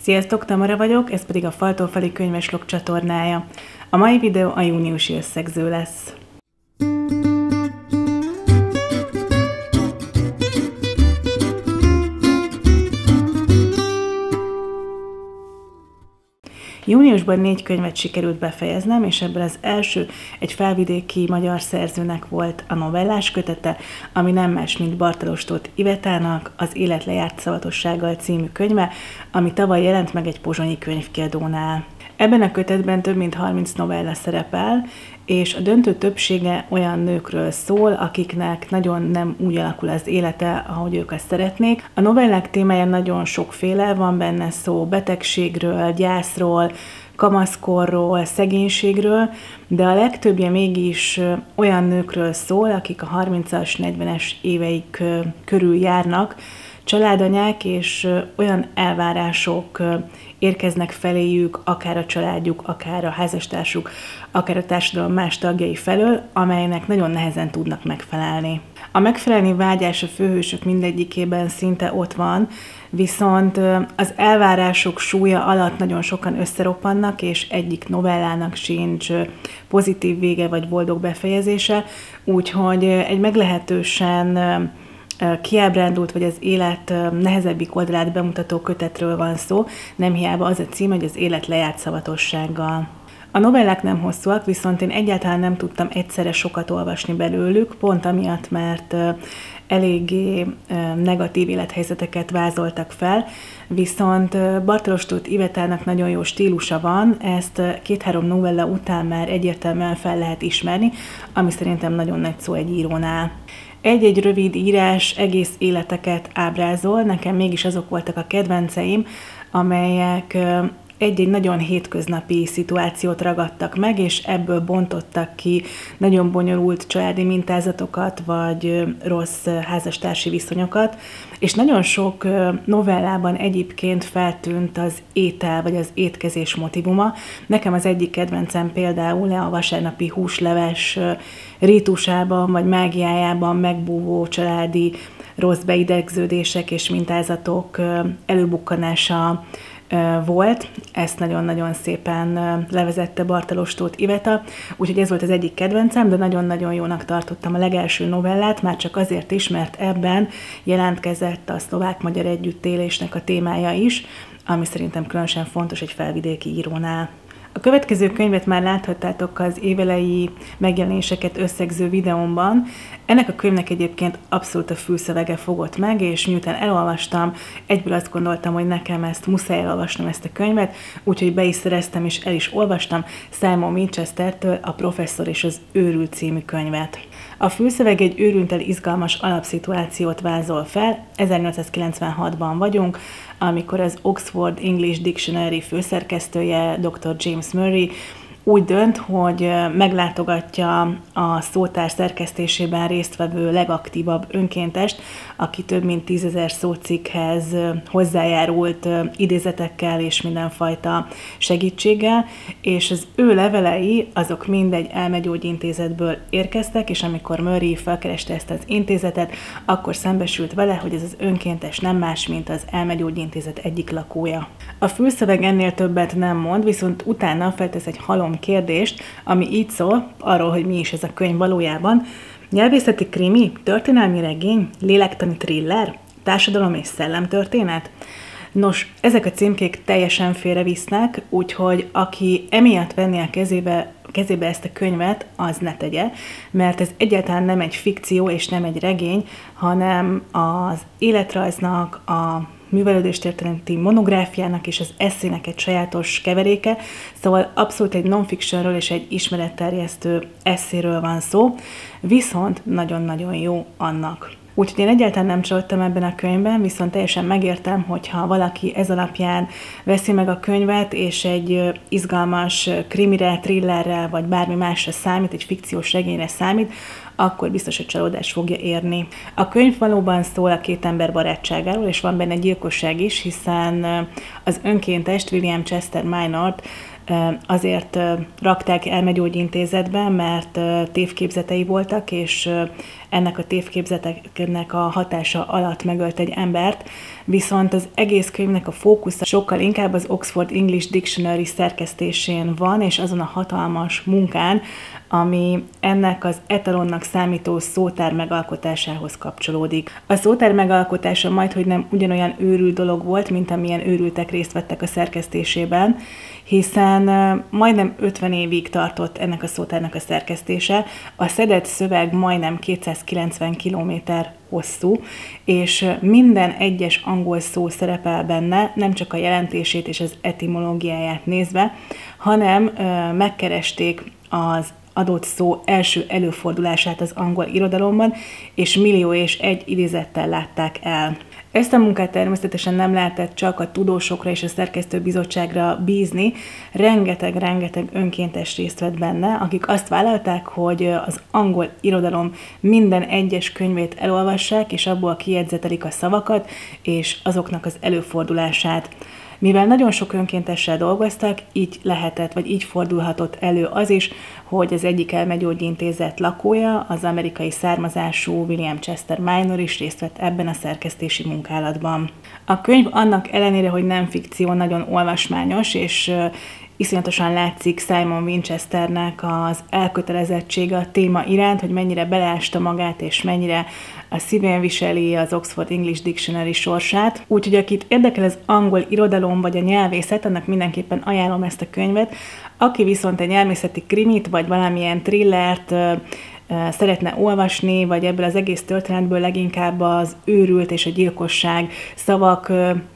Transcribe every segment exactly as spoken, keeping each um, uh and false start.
Sziasztok, Tamara vagyok, ez pedig a Faltól Falig könyveslog csatornája. A mai videó a júniusi összegző lesz. Júniusban négy könyvet sikerült befejeznem, és ebből az első egy felvidéki magyar szerzőnek volt a novellás kötete, ami nem más, mint Bartalos Tóth Ivetának az Élet lejárt szavatossággal című könyve, ami tavaly jelent meg egy pozsonyi könyvkiadónál. Ebben a kötetben több mint harminc novella szerepel, és a döntő többsége olyan nőkről szól, akiknek nagyon nem úgy alakul az élete, ahogy ők azt szeretnék. A novellák témája nagyon sokféle, van benne szó betegségről, gyászról, kamaszkorról, szegénységről, de a legtöbbje mégis olyan nőkről szól, akik a harmincas, negyvenes éveik körül járnak, családanyák, és olyan elvárások érkeznek feléjük, akár a családjuk, akár a házastársuk, akár a társadalom más tagjai felől, amelynek nagyon nehezen tudnak megfelelni. A megfelelni vágyás a főhősök mindegyikében szinte ott van, viszont az elvárások súlya alatt nagyon sokan összeroppannak, és egyik novellának sincs pozitív vége vagy boldog befejezése, úgyhogy egy meglehetősen kiábrándult, vagy az élet nehezebbik oldalát bemutató kötetről van szó, nem hiába az a cím, hogy az Élet lejárt szavatossággal. A novellák nem hosszúak, viszont én egyáltalán nem tudtam egyszerre sokat olvasni belőlük, pont amiatt, mert eléggé negatív élethelyzeteket vázoltak fel, viszont Bartalos Tóth Ivetának nagyon jó stílusa van, ezt két-három novella után már egyértelműen fel lehet ismerni, ami szerintem nagyon nagy szó egy írónál. Egy-egy rövid írás egész életeket ábrázol, nekem mégis azok voltak a kedvenceim, amelyek egy-egy nagyon hétköznapi szituációt ragadtak meg, és ebből bontottak ki nagyon bonyolult családi mintázatokat, vagy rossz házastársi viszonyokat, és nagyon sok novellában egyébként feltűnt az étel, vagy az étkezés motivuma. Nekem az egyik kedvencem például a vasárnapi húsleves rítusában, vagy mágiájában megbúvó családi rossz beidegződések és mintázatok előbukkanása volt. Ezt nagyon-nagyon szépen levezette Bartalos Tóth Iveta, úgyhogy ez volt az egyik kedvencem, de nagyon-nagyon jónak tartottam a legelső novellát, már csak azért is, mert ebben jelentkezett a szlovák-magyar együttélésnek a témája is, ami szerintem különösen fontos egy felvidéki írónál. A következő könyvet már láthattátok az évelei megjelenéseket összegző videómban. Ennek a könyvnek egyébként abszolút a fülszövege fogott meg, és miután elolvastam, egyből azt gondoltam, hogy nekem ezt muszáj elolvasnom, ezt a könyvet, úgyhogy be is szereztem és el is olvastam Simon Winchestertől a Professzor és az őrült című könyvet. A fülszöveg egy őrülttel izgalmas alapszituációt vázol fel, ezernyolcszázkilencvenhatban vagyunk, amikor az Oxford English Dictionary főszerkesztője, doktor James Murray úgy dönt, hogy meglátogatja a szótár szerkesztésében résztvevő legaktívabb önkéntest, aki több mint tízezer szócikkhez hozzájárult idézetekkel és mindenfajta segítséggel, és az ő levelei azok mind egy elmegyógyintézetből érkeztek, és amikor Murray felkereste ezt az intézetet, akkor szembesült vele, hogy ez az önkéntes nem más, mint az elmegyógyintézet egyik lakója. A fülszöveg ennél többet nem mond, viszont utána feltesz egy halom kérdést, ami így szól, arról, hogy mi is ez a könyv valójában. Nyelvészeti krimi, történelmi regény, lélektani thriller, társadalom és szellemtörténet? Nos, ezek a címkék teljesen félrevisznek, úgyhogy aki emiatt venné a kezébe, kezébe ezt a könyvet, az ne tegye, mert ez egyáltalán nem egy fikció és nem egy regény, hanem az életrajznak, a művelődéstörténeti monográfiának és az eszének egy sajátos keveréke, szóval abszolút egy non-fictionről és egy ismeretterjesztő eszéről van szó, viszont nagyon-nagyon jó annak. Úgyhogy én egyáltalán nem csalódtam ebben a könyvben, viszont teljesen megértem, hogyha valaki ez alapján veszi meg a könyvet, és egy izgalmas krimire, thrillerre, vagy bármi másra számít, egy fikciós regényre számít, akkor biztos, hogy csalódás fogja érni. A könyv valóban szól a két ember barátságáról, és van benne gyilkosság is, hiszen az önkéntest, William Chester Minort azért rakták elmegyógyintézetbe, mert tévképzetei voltak, és ennek a tévképzeteknek a hatása alatt megölt egy embert, viszont az egész könyvnek a fókusza sokkal inkább az Oxford English Dictionary szerkesztésén van, és azon a hatalmas munkán, ami ennek az etalonnak számító szótár megalkotásához kapcsolódik. A szótár megalkotása majdhogy nem ugyanolyan őrült dolog volt, mint amilyen őrültek részt vettek a szerkesztésében, hiszen majdnem ötven évig tartott ennek a szótárnak a szerkesztése, a szedett szöveg majdnem kétszázkilencven kilométer hosszú, és minden egyes angol szó szerepel benne, nem csak a jelentését és az etimológiáját nézve, hanem megkeresték az adott szó első előfordulását az angol irodalomban, és millió és egy idézettel látták el. Ezt a munkát természetesen nem lehetett csak a tudósokra és a szerkesztőbizottságra bízni, rengeteg-rengeteg önkéntes részt vett benne, akik azt vállalták, hogy az angol irodalom minden egyes könyvét elolvassák, és abból kijegyzetelik a szavakat, és azoknak az előfordulását. Mivel nagyon sok önkéntessel dolgoztak, így lehetett, vagy így fordulhatott elő az is, hogy az egyik elmegyógyintézet lakója, az amerikai származású William Chester Minor is részt vett ebben a szerkesztési munkálatban. A könyv annak ellenére, hogy nem fikció, nagyon olvasmányos, és iszonyatosan látszik Simon Winchesternek az elkötelezettsége a téma iránt, hogy mennyire beleásta magát, és mennyire a szívén viseli az Oxford English Dictionary sorsát. Úgyhogy akit érdekel az angol irodalom vagy a nyelvészet, annak mindenképpen ajánlom ezt a könyvet. Aki viszont egy nyelvészeti krimit, vagy valamilyen thrillert szeretne olvasni, vagy ebből az egész történetből leginkább az őrült és a gyilkosság szavak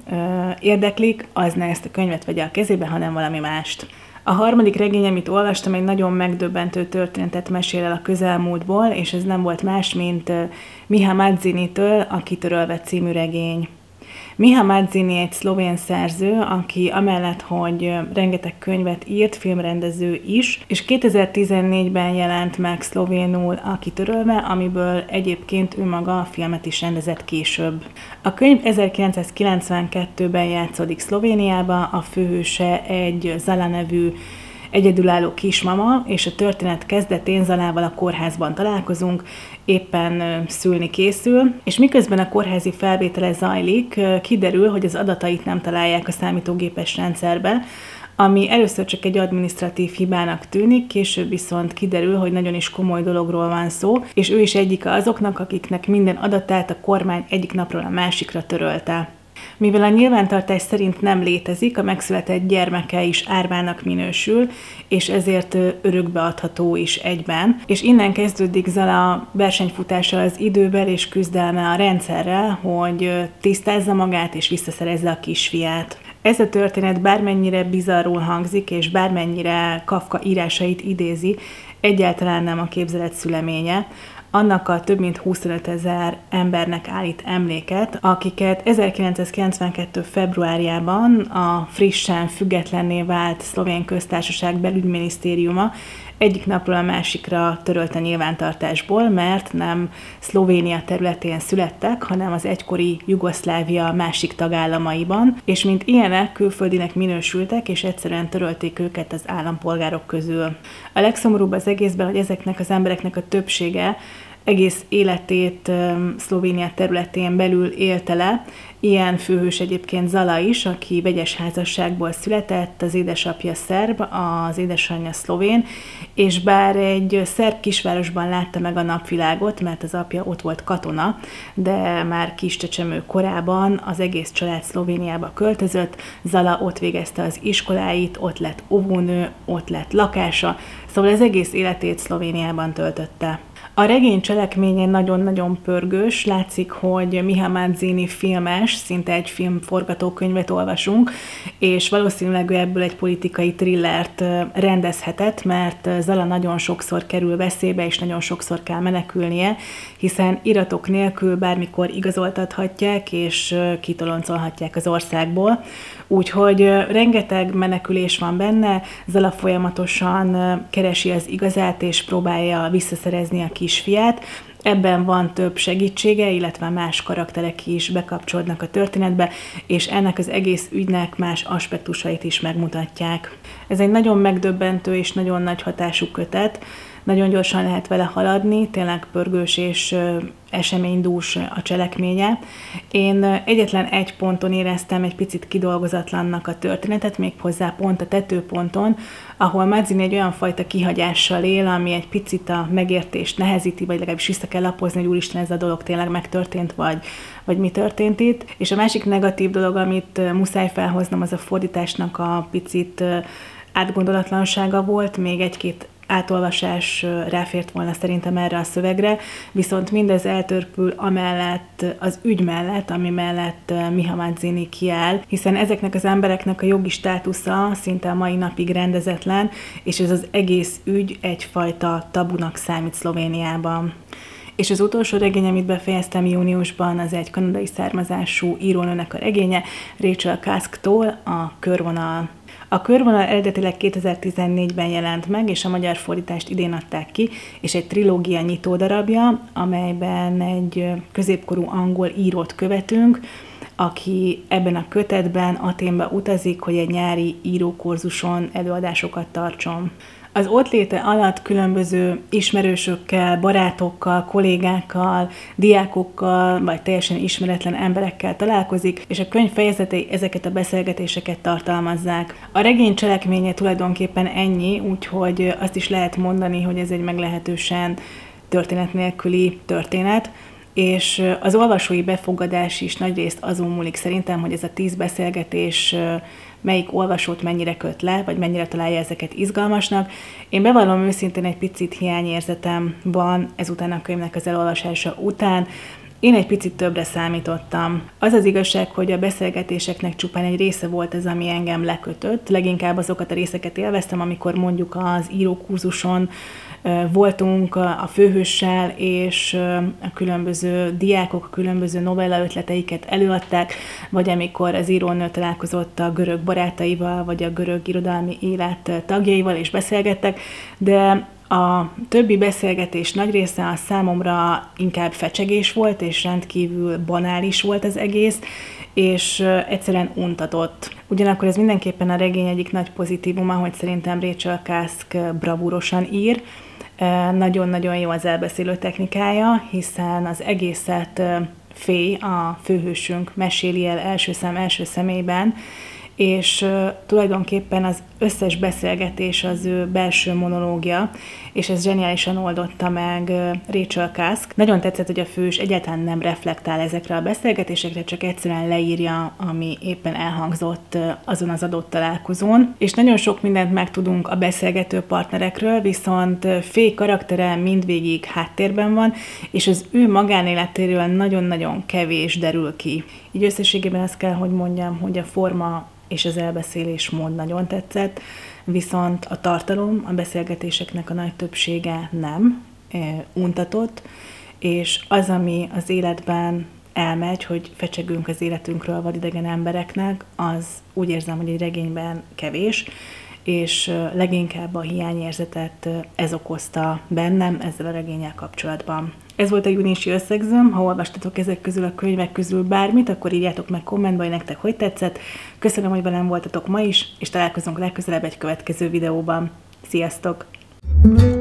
érdeklik, az ne ezt a könyvet vegye a kezébe, hanem valami mást. A harmadik regény, amit olvastam, egy nagyon megdöbbentő történetet mesél el a közelmúltból, és ez nem volt más, mint Miha Madzini-től a Kitörölve című regény. Miha Madzini egy szlovén szerző, aki amellett, hogy rengeteg könyvet írt, filmrendező is, és kétezer-tizennégyben jelent meg szlovénul a Kitörölve, amiből egyébként ő maga a filmet is rendezett később. A könyv ezerkilencszázkilencvenkettőben játszódik Szlovéniában, a főhőse egy Zala nevű egyedülálló kismama, és a történet kezdetén Zalával a kórházban találkozunk, éppen szülni készül, és miközben a kórházi felvétele zajlik, kiderül, hogy az adatait nem találják a számítógépes rendszerbe, ami először csak egy adminisztratív hibának tűnik, később viszont kiderül, hogy nagyon is komoly dologról van szó, és ő is egyike azoknak, akiknek minden adatát a kormány egyik napról a másikra törölte. Mivel a nyilvántartás szerint nem létezik, a megszületett gyermeke is árvának minősül, és ezért örökbeadható is egyben. És innen kezdődik Zala versenyfutása az idővel és küzdelme a rendszerrel, hogy tisztázza magát és visszaszerezze a kisfiát. Ez a történet bármennyire bizarrul hangzik, és bármennyire Kafka írásait idézi, egyáltalán nem a képzelet szüleménye. Annak a több mint huszonöt ezer embernek állít emléket, akiket ezerkilencszázkilencvenkettő februárjában a frissen függetlenné vált Szlovén Köztársaság belügyminisztériuma egyik napról a másikra törölte nyilvántartásból, mert nem Szlovénia területén születtek, hanem az egykori Jugoszlávia másik tagállamaiban, és mint ilyenek külföldinek minősültek, és egyszerűen törölték őket az állampolgárok közül. A legszomorúbb az egészben, hogy ezeknek az embereknek a többsége egész életét Szlovénia területén belül élte le. Ilyen főhős egyébként Zala is, aki vegyes házasságból született, az édesapja szerb, az édesanyja szlovén, és bár egy szerb kisvárosban látta meg a napvilágot, mert az apja ott volt katona, de már kis csecsemő korában az egész család Szlovéniába költözött, Zala ott végezte az iskoláit, ott lett óvónő, ott lett lakása, szóval az egész életét Szlovéniában töltötte. A regény cselekményén nagyon-nagyon pörgős, látszik, hogy Miha Madzini filmes, szinte egy film forgatókönyvet olvasunk, és valószínűleg ő ebből egy politikai thrillert rendezhetett, mert Zala nagyon sokszor kerül veszélybe, és nagyon sokszor kell menekülnie, hiszen iratok nélkül bármikor igazoltathatják, és kitoloncolhatják az országból. Úgyhogy rengeteg menekülés van benne, Zala folyamatosan keresi az igazát, és próbálja visszaszerezni a kisfiát. Ebben van több segítsége, illetve más karakterek is bekapcsolódnak a történetbe, és ennek az egész ügynek más aspektusait is megmutatják. Ez egy nagyon megdöbbentő és nagyon nagy hatású kötet, nagyon gyorsan lehet vele haladni, tényleg pörgős és eseménydús a cselekménye. Én egyetlen egy ponton éreztem egy picit kidolgozatlannak a történetet, méghozzá pont a tetőponton, ahol Mazzini egy olyan fajta kihagyással él, ami egy picit a megértést nehezíti, vagy legalábbis vissza kell lapozni, hogy úristen, ez a dolog tényleg megtörtént, vagy, vagy mi történt itt. És a másik negatív dolog, amit muszáj felhoznom, az a fordításnak a picit átgondolatlansága volt, még egy-két átolvasás ráfért volna szerintem erre a szövegre, viszont mindez eltörpül amellett, az ügy mellett, ami mellett Miha Mazzini kiáll, hiszen ezeknek az embereknek a jogi státusza szinte a mai napig rendezetlen, és ez az egész ügy egyfajta tabunak számít Szlovéniában. És az utolsó regény, amit befejeztem júniusban, az egy kanadai származású írónőnek a regénye, Rachel Casktól, a Körvonal. A Körvonal eredetileg kétezer-tizennégyben jelent meg, és a magyar fordítást idén adták ki, és egy trilógia nyitódarabja, amelyben egy középkorú angol írót követünk, aki ebben a kötetben Athénba utazik, hogy egy nyári írókurzuson előadásokat tartson. Az ott léte alatt különböző ismerősökkel, barátokkal, kollégákkal, diákokkal, vagy teljesen ismeretlen emberekkel találkozik, és a könyv fejezetei ezeket a beszélgetéseket tartalmazzák. A regény cselekménye tulajdonképpen ennyi, úgyhogy azt is lehet mondani, hogy ez egy meglehetősen történet nélküli történet, és az olvasói befogadás is nagyrészt azon múlik szerintem, hogy ez a tíz beszélgetés melyik olvasót mennyire köt le, vagy mennyire találja ezeket izgalmasnak. Én bevallom őszintén, egy picit hiányérzetem van ezután a könyvnek az elolvasása után. Én egy picit többre számítottam. Az az igazság, hogy a beszélgetéseknek csupán egy része volt ez, ami engem lekötött. Leginkább azokat a részeket élveztem, amikor mondjuk az írókurzuson voltunk a főhőssel, és a különböző diákok a különböző novella ötleteiket előadták, vagy amikor az írónő találkozott a görög barátaival, vagy a görög irodalmi élet tagjaival, és beszélgettek, de a többi beszélgetés nagy része a számomra inkább fecsegés volt, és rendkívül banális volt az egész, és egyszerűen untatott. Ugyanakkor ez mindenképpen a regény egyik nagy pozitívuma, hogy szerintem Rachel Kask bravúrosan ír. Nagyon-nagyon jó az elbeszélő technikája, hiszen az egészet Fé, a főhősünk meséli el első szám első személyben, és uh, tulajdonképpen az összes beszélgetés az ő belső monológia, és ez zseniálisan oldotta meg uh, Rachel Kask. Nagyon tetszett, hogy a fős egyáltalán nem reflektál ezekre a beszélgetésekre, csak egyszerűen leírja, ami éppen elhangzott uh, azon az adott találkozón. És nagyon sok mindent megtudunk a beszélgető partnerekről, viszont uh, Fé karaktere mindvégig háttérben van, és az ő magánéletéről nagyon-nagyon kevés derül ki. Így összességében azt kell, hogy mondjam, hogy a forma és az elbeszélés mód nagyon tetszett, viszont a tartalom, a beszélgetéseknek a nagy többsége nem, untatott, és az, ami az életben elmegy, hogy fecsegünk az életünkről vadidegen embereknek, az úgy érzem, hogy egy regényben kevés, és leginkább a hiányérzetet ez okozta bennem ezzel a regénnyel kapcsolatban. Ez volt a júniusi összegzőm, ha olvastatok ezek közül a könyvek közül bármit, akkor írjátok meg kommentbe, hogy nektek hogy tetszett. Köszönöm, hogy velem voltatok ma is, és találkozunk legközelebb egy következő videóban. Sziasztok!